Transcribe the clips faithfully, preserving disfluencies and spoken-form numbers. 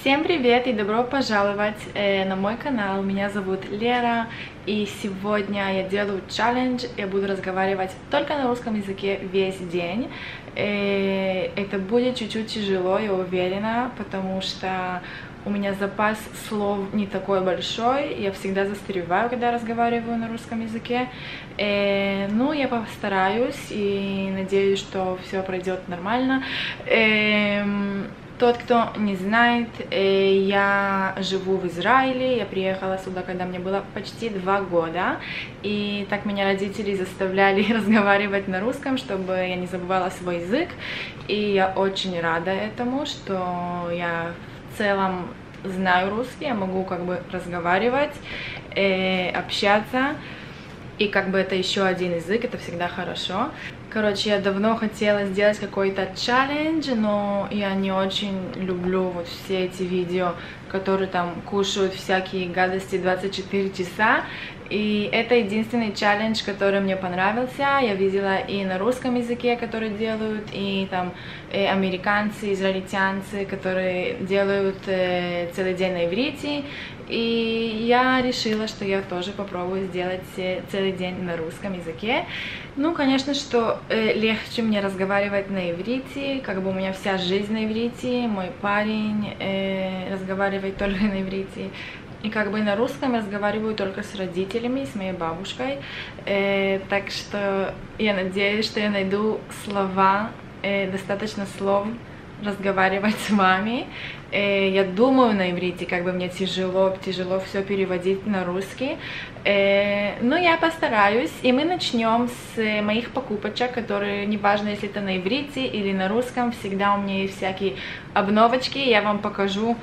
Всем привет и добро пожаловать э, на мой канал. Меня зовут Лера, и сегодня я делаю челлендж. Я буду разговаривать только на русском языке весь день. Э, это будет чуть-чуть тяжело, я уверена, потому что у меня запас слов не такой большой. Я всегда застреваю, когда разговариваю на русском языке. Э, ну, я постараюсь и надеюсь, что все пройдет нормально. Э, Тот, кто не знает, я живу в Израиле, я приехала сюда, когда мне было почти два года, и так меня родители заставляли разговаривать на русском, чтобы я не забывала свой язык, и я очень рада этому, что я в целом знаю русский, я могу как бы разговаривать, общаться, и как бы это еще один язык, это всегда хорошо. Короче, я давно хотела сделать какой-то челлендж, но я не очень люблю вот все эти видео, которые там кушают всякие гадости двадцать четыре часа. И это единственный челлендж, который мне понравился. Я видела и на русском языке, которые делают, и там и американцы, израильтянцы, которые делают э, целый день на иврите. И я решила, что я тоже попробую сделать целый день на русском языке. Ну, конечно, что э, легче мне разговаривать на иврите, как бы у меня вся жизнь на иврите, мой парень э, разговаривает только на иврите. И как бы на русском разговариваю только с родителями, с моей бабушкой. Э, так что я надеюсь, что я найду слова, э, достаточно слов разговаривать с вами. Э, я думаю на иврите, как бы мне тяжело, тяжело все переводить на русский. Э, но я постараюсь, и мы начнем с моих покупочек, которые, неважно, если это на иврите или на русском, всегда у меня есть всякие обновочки. Я вам покажу,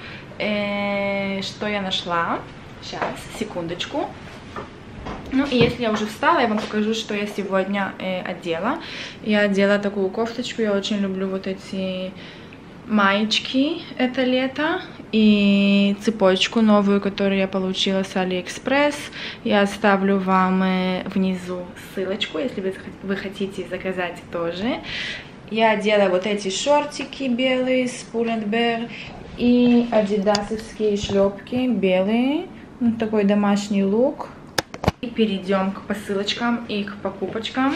э, что я нашла. Сейчас, секундочку. Ну и если я уже встала, я вам покажу, что я сегодня э, одела. Я одела такую кофточку, я очень люблю вот эти маечки это лето, и цепочку новую, которую я получила с Алиэкспресс. Я оставлю вам э, внизу ссылочку, если вы, вы хотите заказать тоже. Я одела вот эти шортики белые с Pull and Bear и адидасовские шлепки белые. Вот такой домашний лук. И перейдем к посылочкам и к покупочкам.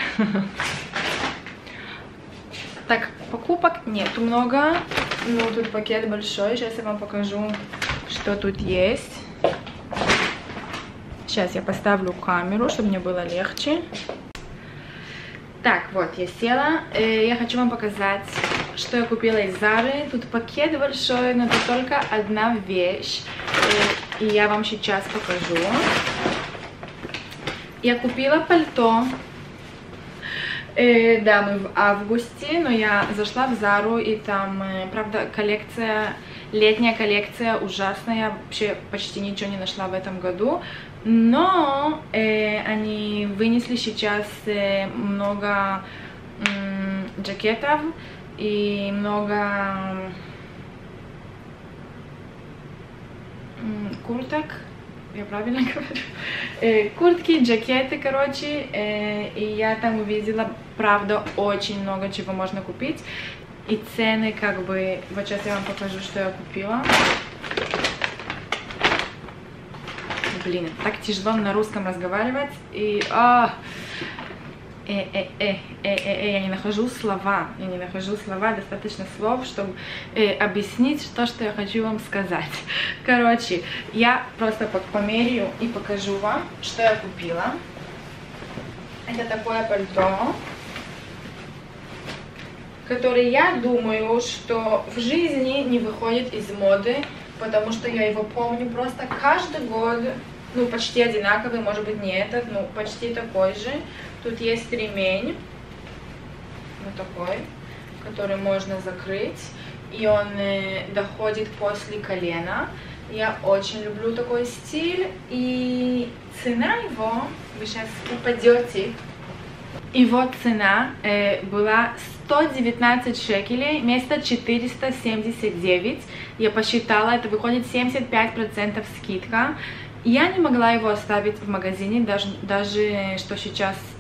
Так, покупок нету много, но тут пакет большой. Сейчас я вам покажу, что тут есть. Сейчас я поставлю камеру, чтобы мне было легче. Так, вот, я села. Я хочу вам показать, что я купила из Зары. Тут пакет большой, но это только одна вещь. И я вам сейчас покажу. Я купила пальто. Э, да, мы в августе, но я зашла в Зару, и там, э, правда, коллекция, летняя коллекция ужасная. Я вообще почти ничего не нашла в этом году. Но э, они вынесли сейчас э, много э, джакетов и много э, курток. Я правильно говорю? Э, куртки, джакеты, короче, э, и я там увидела, правда, очень много чего можно купить, и цены, как бы, вот сейчас я вам покажу, что я купила. Блин, так тяжело на русском разговаривать, и, а, э, э, э, э, э, я не нахожу слова, я не нахожу слова, достаточно слов, чтобы э, объяснить то, что я хочу вам сказать. Короче, я просто померяю и покажу вам, что я купила. Это такое пальто, которое, я думаю, что в жизни не выходит из моды, потому что я его помню просто каждый год, ну, почти одинаковый, может быть, не этот, но почти такой же. Тут есть ремень, вот такой, который можно закрыть, и он э, доходит после колена. Я очень люблю такой стиль, и цена его, вы сейчас упадете, его цена э, была сто девятнадцать шекелей вместо четыреста семьдесят девять. Я посчитала, это выходит семьдесят пять процентов скидка. Я не могла его оставить в магазине, даже, даже что сейчас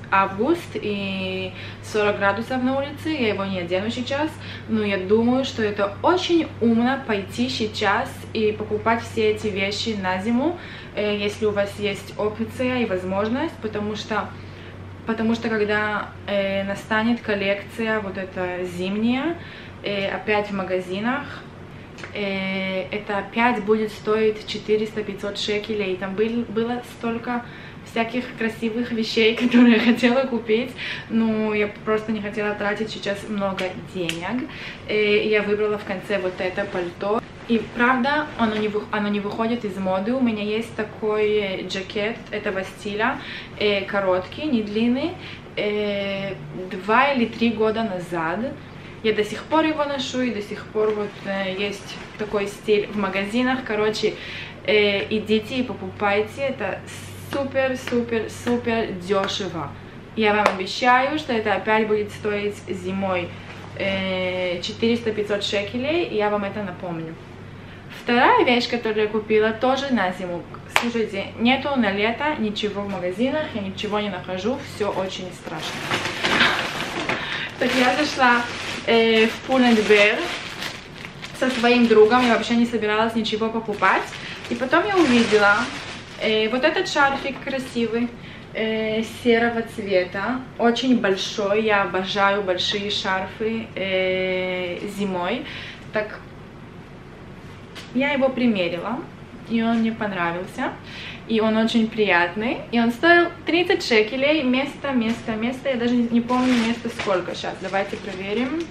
август и сорок градусов на улице, я его не одену сейчас, но я думаю, что это очень умно пойти сейчас и покупать все эти вещи на зиму, если у вас есть опция и возможность, потому что потому что когда э, настанет коллекция вот эта зимняя, э, опять в магазинах, э, это опять будет стоить четыреста-пятьсот шекелей. Там был, было столько всяких красивых вещей, которые я хотела купить, но я просто не хотела тратить сейчас много денег. Э, я выбрала в конце вот это пальто. И правда, оно не, вы, оно не выходит из моды. У меня есть такой джакет этого стиля, э, короткий, не длинный, э, два или три года назад. Я до сих пор его ношу, и до сих пор вот э, есть такой стиль в магазинах. Короче, э, идите и покупайте, это супер-супер-супер дешево. Я вам обещаю, что это опять будет стоить зимой э, четыреста-пятьсот шекелей, и я вам это напомню. Вторая вещь, которую я купила, тоже на зиму. Слушайте, нету на лето ничего в магазинах, я ничего не нахожу, все очень страшно. Так я зашла э, в Pull&Bear со своим другом, я вообще не собиралась ничего покупать. И потом я увидела э, вот этот шарфик красивый, э, серого цвета, очень большой, я обожаю большие шарфы э, зимой. Так я его примерила, и он мне понравился, и он очень приятный, и он стоил тридцать шекелей, место, место, место, я даже не помню место сколько, сейчас, давайте проверим.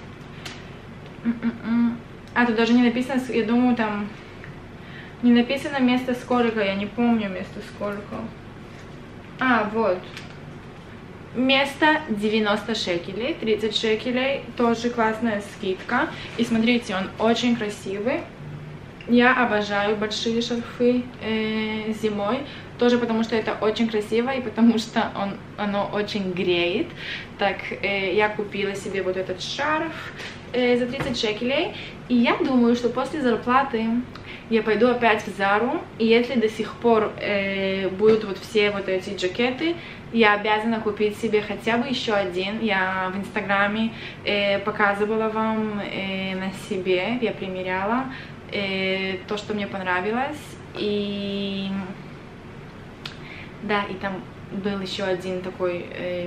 А, тут даже не написано, я думаю, там не написано место сколько, я не помню место сколько. А, вот. Место девяносто шекелей, тридцать шекелей, тоже классная скидка, и смотрите, он очень красивый. Я обожаю большие шарфы э, зимой, тоже потому что это очень красиво и потому что он, оно очень греет. Так, э, я купила себе вот этот шарф э, за тридцать шекелей, и я думаю, что после зарплаты я пойду опять в Зару, и если до сих пор э, будут вот все вот эти джакеты, я обязана купить себе хотя бы еще один. Я в инстаграме э, показывала вам э, на себе, я примеряла э, то, что мне понравилось. И да, и там был еще один такой э,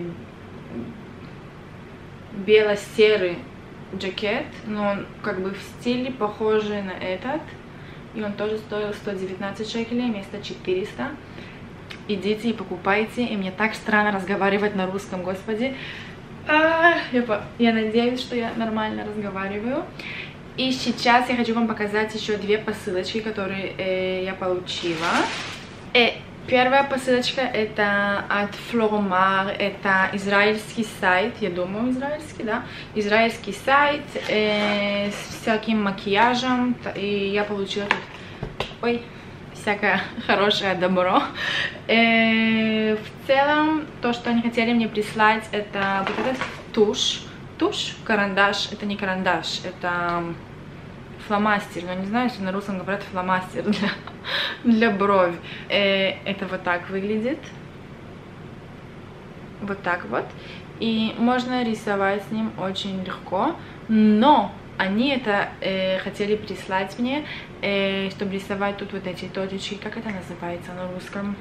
бело-серый джакет, но он как бы в стиле похожий на этот. И он тоже стоил сто девятнадцать шекелей вместо четырёхсот. Идите и покупайте. И мне так странно разговаривать на русском, господи. А, я, я надеюсь, что я нормально разговариваю. И сейчас я хочу вам показать еще две посылочки, которые э, я получила. Э, первая посылочка это от Floromar. Это израильский сайт, я думаю, израильский, да? Израильский сайт э, с всяким макияжем. И я получила тут... Ой... всякое хорошее добро. Э, в целом, то, что они хотели мне прислать, это вот этот тушь. Тушь, карандаш, это не карандаш, это фломастер. Но не знаю, если на русском говорят фломастер для, для брови. Э, это вот так выглядит. Вот так вот. И можно рисовать с ним очень легко. Но они это э, хотели прислать мне, э, чтобы рисовать тут вот эти точечки. Как это называется на русском?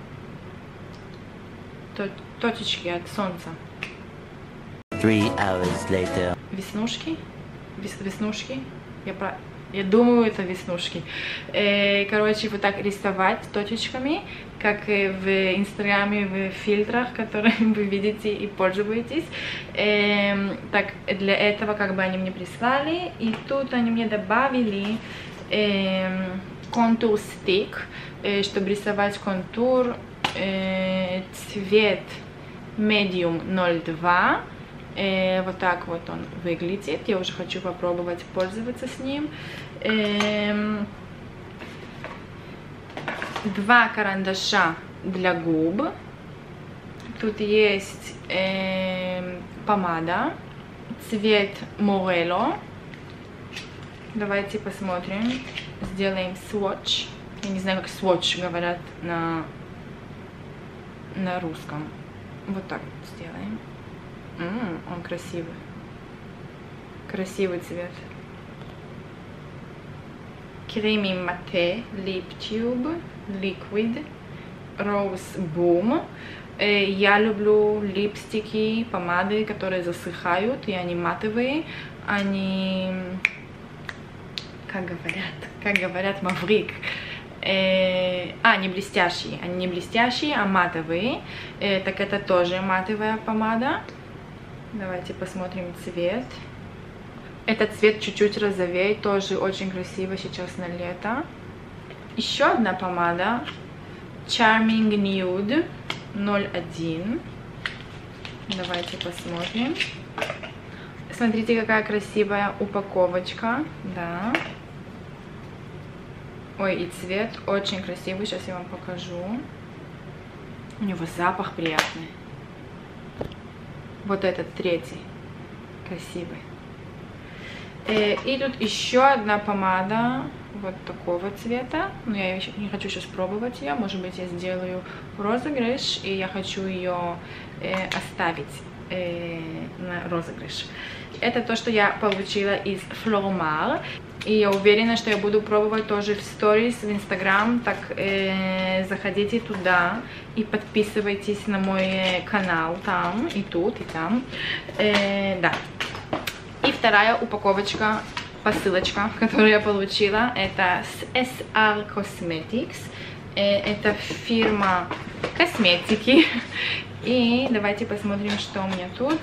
Точечки от солнца. Three hours later. Веснушки? Вес, веснушки? Я, про... Я думаю, это веснушки. Э, короче, вот так рисовать точечками, как в инстаграме, в фильтрах, которые вы видите и пользуетесь. Э, так, для этого как бы они мне прислали. И тут они мне добавили э, контур стик, э, чтобы рисовать контур, э, цвет medium ноль два. Э, вот так вот он выглядит. Я уже хочу попробовать пользоваться с ним. Э, два карандаша для губ. Тут есть э, помада. Цвет Morello. Давайте посмотрим. Сделаем swatch. Я не знаю, как swatch говорят на, на русском. Вот так вот сделаем. М-м, он красивый. Красивый цвет. Креми Мате Lip Tube Liquid Rose Boom. Я люблю липстики, помады, которые засыхают, и они матовые. Они, как говорят, как говорят, маврик. Э, а, не блестящие. Они не блестящие, а матовые. Э, так это тоже матовая помада. Давайте посмотрим цвет. Этот цвет чуть-чуть розовее, тоже очень красиво сейчас на лето. Еще одна помада. Charming Nude ноль один. Давайте посмотрим. Смотрите, какая красивая упаковочка. Да. Ой, и цвет очень красивый. Сейчас я вам покажу. У него запах приятный. Вот этот третий. Красивый. И тут еще одна помада вот такого цвета. Но я еще не хочу сейчас пробовать ее. Может быть, я сделаю розыгрыш, и я хочу ее э, оставить э, на розыгрыш. Это то, что я получила из Flormar. И я уверена, что я буду пробовать тоже в сторис, в Инстаграм. Так э, заходите туда и подписывайтесь на мой канал там, и тут, и там. Э, да. И вторая упаковочка, посылочка, которую я получила, это с эс ар Cosmetics. Это фирма косметики. И давайте посмотрим, что у меня тут.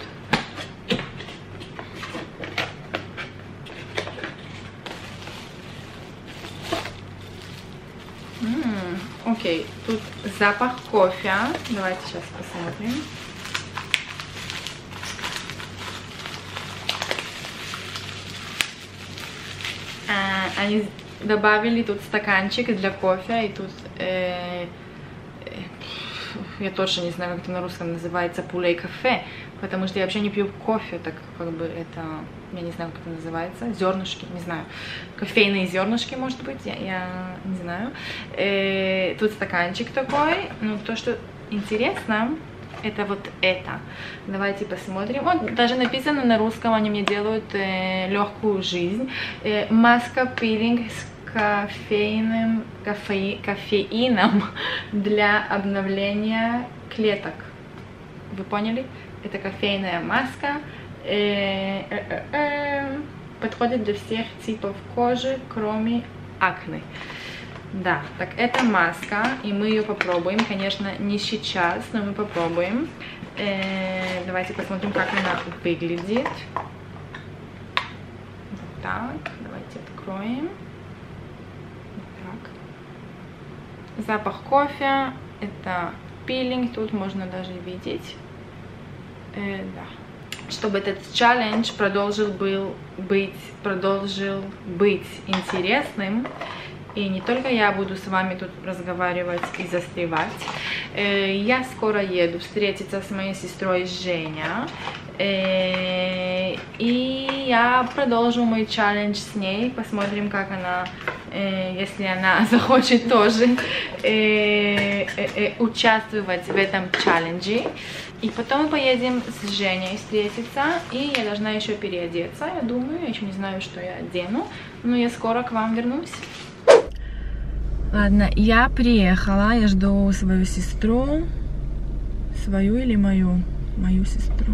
М-м, окей, тут запах кофе. Давайте сейчас посмотрим. Они добавили тут стаканчик для кофе, и тут э, э, я точно не знаю, как это на русском называется, пулей кафе, потому что я вообще не пью кофе, так как бы это, я не знаю, как это называется, зернышки, не знаю, кофейные зернышки, может быть, я, я не знаю. Э, тут стаканчик такой, ну то, что интересно, это вот это. Давайте посмотрим. Вот даже написано на русском, они мне делают э, легкую жизнь. Э, маска пилинг с кофейным, кофе, кофеином для обновления клеток. Вы поняли? Это кофейная маска. Э, э, э, э, подходит для всех типов кожи, кроме акне. Да, так это маска, и мы ее попробуем, конечно, не сейчас, но мы попробуем. Э, давайте посмотрим, как она выглядит. Вот так, давайте откроем. Вот так. Запах кофе, это пилинг, тут можно даже видеть. Э, да. Чтобы этот челлендж продолжил был быть, продолжил быть интересным. И не только я буду с вами тут разговаривать и застревать. Я скоро еду встретиться с моей сестрой Женя. И я продолжу мой челлендж с ней. Посмотрим, как она, если она захочет тоже участвовать в этом челлендже. И потом мы поедем с Женей встретиться. И я должна еще переодеться, я думаю. Я еще не знаю, что я одену. Но я скоро к вам вернусь. Ладно, я приехала, я жду свою сестру. Свою или мою? Мою сестру.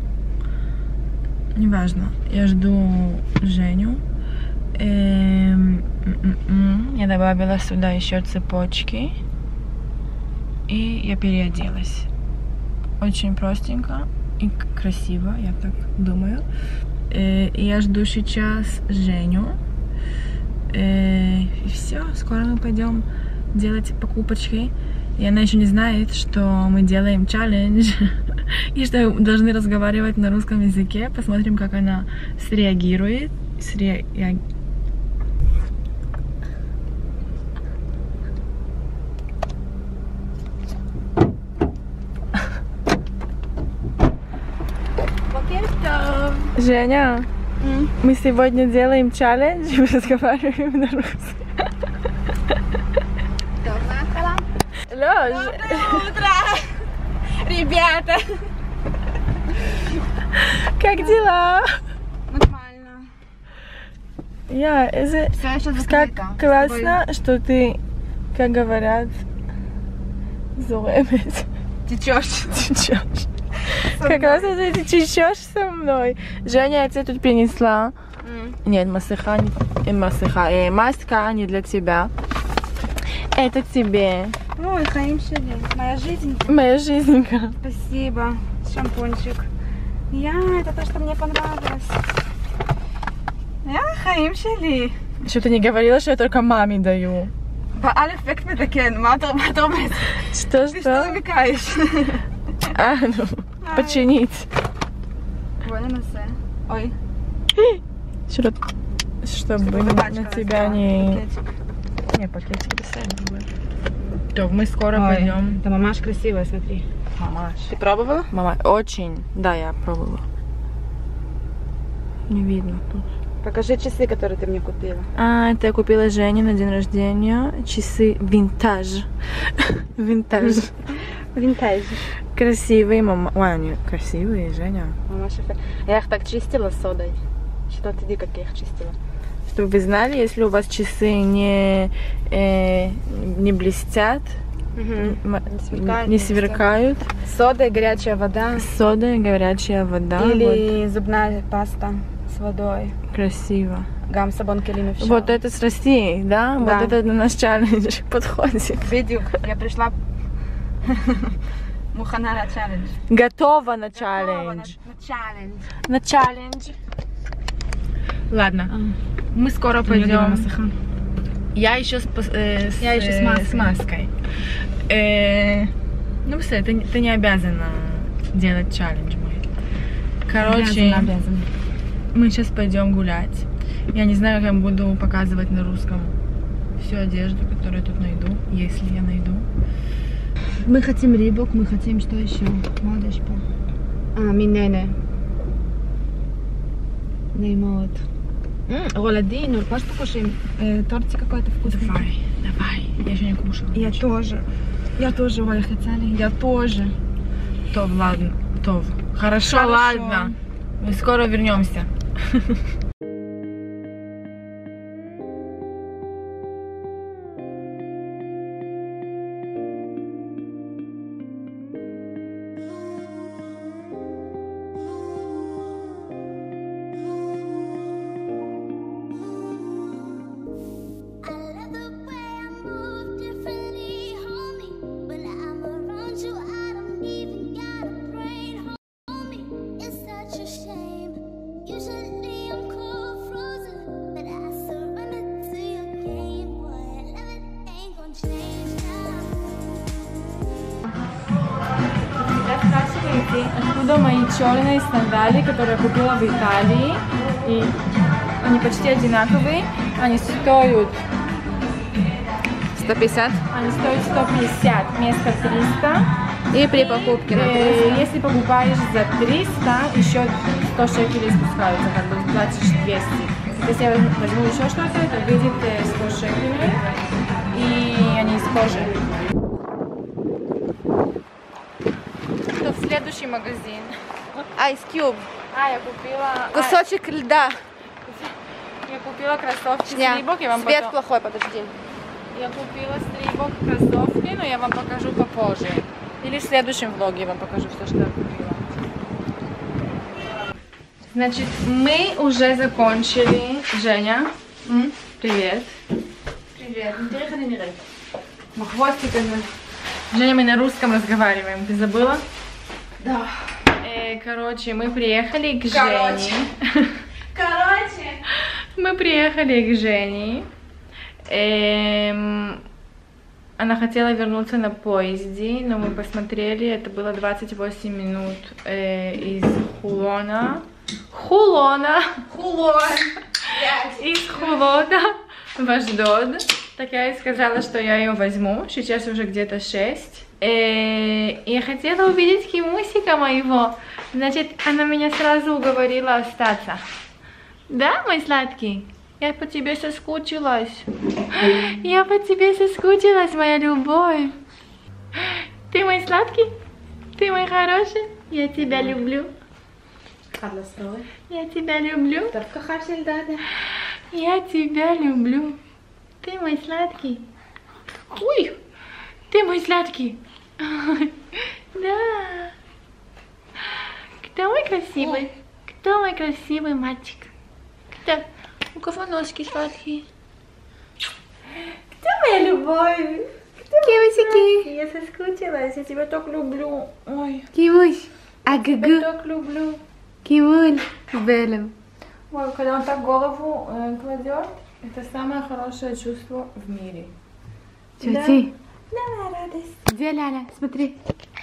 Неважно, я жду Женю. Эм, я добавила сюда еще цепочки. И я переоделась. Очень простенько и красиво, я так думаю. Э, я жду сейчас Женю. И все, скоро мы пойдем делать покупочки. И она еще не знает, что мы делаем челлендж. И что должны разговаривать на русском языке. Посмотрим, как она среагирует. Среаг... Женя, mm. мы сегодня делаем челлендж и разговариваем на русском. Доброе утро! Лёш! Доброе утро! ребята! Как дела? Нормально. Я, это Все еще как закрыто. классно, что ты, как говорят, зуэмет. Течешь. Течешь. Как классно, что ты течешь со мной. Женя, я тебе тут принесла. Нет, масыха, не, масыха, э, маска не для тебя. Это тебе. Ой, Хаим Шели, моя жизнь. Моя жизненька. Спасибо. Шампунчик. Я, это то, что мне понравилось. Я, Хаим Шели. Что ты не говорила, что я только маме даю? באלף בק מתקן, מה אתה אומר? Что, Ты что что? намекаешь? А, ну, починить. בואי ננסה. Ой. Что, чтобы Собачка на тебя росла, не... пакетик. Не, пакетики сами. То мы скоро Ой, пойдем. это мамаш красивая, смотри. Мамаш. Ты пробовала? Мама, очень. Да, я пробовала. Не видно тут. Покажи часы, которые ты мне купила. А, это я купила Жене на день рождения. Часы винтаж. Винтаж. Винтаж. Красивые, мама. Ой, они красивые, Женя. Мамаш эффект. Я их так чистила содой. Что ты ди, как я их чистила. Чтобы вы знали, если у вас часы не, э, не блестят, м- сверкают, не не сверкают, Сода и горячая вода. сода, горячая вода. Или зубная паста с водой. Вот, красиво. Гам сабон келим и всё. Вот это с Россией, да? Да. Вот это на наш челлендж подходит. Бедюк, я пришла мухана на челлендж. Готова на Готова челлендж. На челлендж. На челлендж. Ладно, мы скоро пойдем. Я еще с, пос- э, с, Я еще с э, маской. с маской. Э, ну, все, ты, ты не обязана делать челлендж мой. Короче, Обязана, обязана. мы сейчас пойдем гулять. Я не знаю, как я буду показывать на русском всю одежду, которую я тут найду, если я найду. Мы хотим рибок, мы хотим что еще? Молодежь по. А, минене. Неймот. Голодин, ну можешь покушаем э, тортик какой-то вкусный? Давай, давай. Я еще не кушала. Я тоже. Я тоже, Оля, хотели. Я тоже. Тов, ладно. Тов. Хорошо, Хорошо. ладно. Мы скоро вернемся. Откуда мои черные сандали, которые я купила в Италии. И они почти одинаковые. Они стоят... сто пятьдесят. Они стоят сто пятьдесят вместо триста. И при покупке на Э, триста. Если покупаешь за триста, еще сто шекелей спускаются, как бы платишь двести. Если я возьму возьму еще что-то, это выйдет э, сто шекелей. И они из кожи. Это в следующий магазин. Ice Cube. А, я купила... а, Кусочек льда. я купила кроссовки Ня, с Рибок, я вам Свет потом... плохой, подожди. Я купила с Рибок кроссовки, но я вам покажу попозже. Или в следующем влоге я вам покажу все, что я купила. Значит, мы уже закончили. Женя, м? Привет. Привет. Хвостиками. Женя, мы на русском разговариваем. Ты забыла? Да. Э, короче, мы приехали к Короче. Жене. Короче. Мы приехали к Жене. Эм, Она хотела вернуться на поезде, но мы посмотрели, это было двадцать восемь минут э, из Хулона. Хулона! Хулон. Из Хулона в Ашдод. Так я ей сказала, что я ее возьму. Сейчас уже где-то шесть. Э, я хотела увидеть Кимусика моего. Значит, она меня сразу уговорила остаться. Да, мой сладкий? Я по тебе соскучилась. Я по тебе соскучилась, моя любовь. Ты мой сладкий? Ты Ты мой хороший, я тебя люблю. Я тебя люблю. Я тебя люблю. Ты мой сладкий. Ой, ты мой сладкий. Да. Кто мой красивый? Кто мой красивый мальчик? Кто? У кого ножки сладкие? Кто моя любовь? Кивусики. Я соскучилась, я тебя так люблю. Ой. Кивусь. Я Агагу. так люблю. Кивуль. Белым. Ой, когда он так голову э, кладет, это самое хорошее чувство в мире. Тёти. Давай, радость. Где Ляля? Смотри.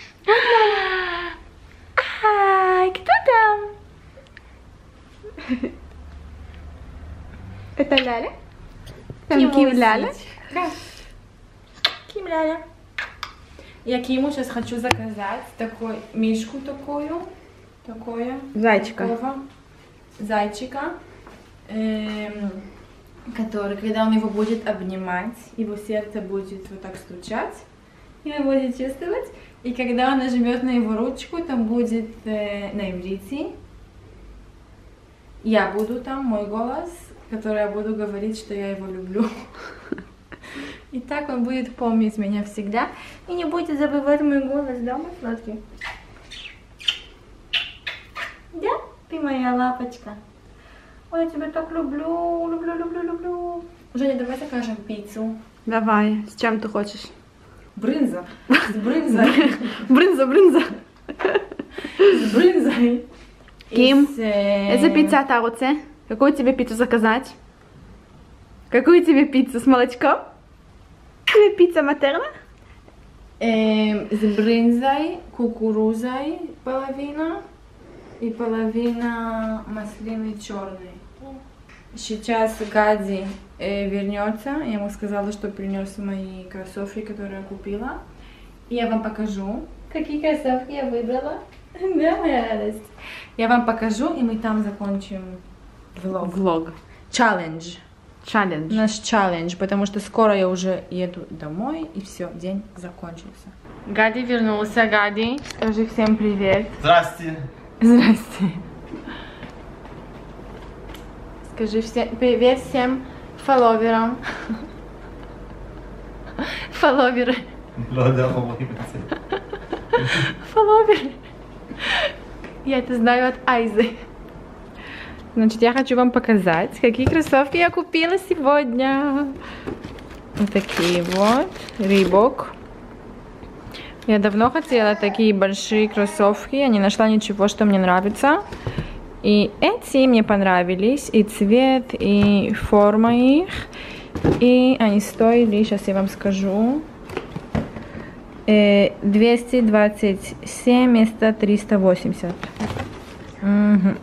Ай, кто там? Это Ляля? Там Ким Ляля? Ким Ляля. Я Киму сейчас хочу заказать такой мишку такую, такое. Зайчика. Такого зайчика, эм, который, когда он его будет обнимать, его сердце будет вот так стучать, и он будет чувствовать. И когда он нажмет на его ручку, там будет э, на иврите. Я буду там, мой голос, который я буду говорить, что я его люблю. И так он будет помнить меня всегда и не будет забывать мой голос, да, мой сладкий? Да? Ты моя лапочка. Ой, я тебя так люблю, люблю, люблю, люблю. Женя, давай закажем пиццу. Давай. С чем ты хочешь? Брынза. С брынзой. Брынза, брынза. С брынзой. Ким, И с, э, это пицца Таруце. Какую тебе пиццу заказать? Какую тебе пиццу с молочком? Тебе пицца Матерна? э, с брынзой, кукурузой половина и половина маслины черной. Сейчас Гади э, вернется. Я ему сказала, что принес мои кроссовки, которые я купила. И я вам покажу, какие кроссовки я выбрала. Да, моя радость. Я вам покажу, и мы там закончим влог. Влог. Челлендж. Челлендж. Наш челлендж, потому что скоро я уже еду домой, и все, день закончился. Гади вернулся. Гади, скажи всем привет. Здрасте. Здрасте. Скажи всем привет всем фолловерам. Фолловеры. Фолловеры. Я это знаю от Айзы. Значит, я хочу вам показать, какие кроссовки я купила сегодня. Вот такие вот. Reebok. Я давно хотела такие большие кроссовки. Я не нашла ничего, что мне нравится. И эти мне понравились. И цвет, и форма их. И они стоили, сейчас я вам скажу, двести двадцать семь вместо триста восемьдесят. Угу.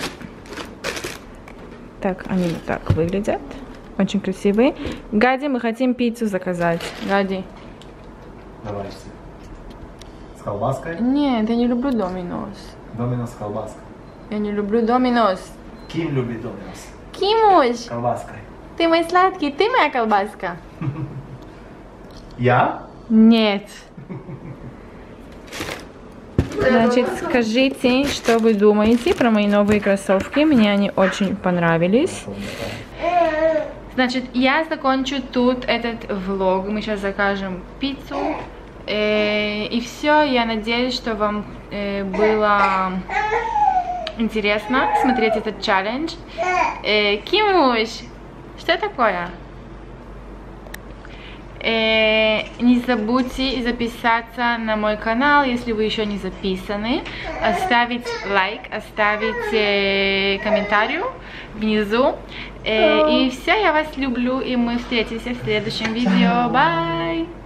Так, они вот так выглядят. Очень красивые. Гади, мы хотим пиццу заказать. Гади. Давай. С колбаской? Нет, я не люблю Доминос. Доминос с колбаской. Я не люблю Доминос. Ким любит Доминос? Кимуш, С колбаской. ты мой сладкий, ты моя колбаска? Я? Нет. Значит, скажите, что вы думаете про мои новые кроссовки. Мне они очень понравились. Значит, я закончу тут этот влог. Мы сейчас закажем пиццу. Э, и все. Я надеюсь, что вам э, было интересно смотреть этот челлендж. Э, Кимуш, что такое? Э, не забудьте записаться на мой канал, если вы еще не записаны, оставить лайк, оставить э, комментарий внизу. Э, и все, я вас люблю, и мы встретимся в следующем видео. Bye!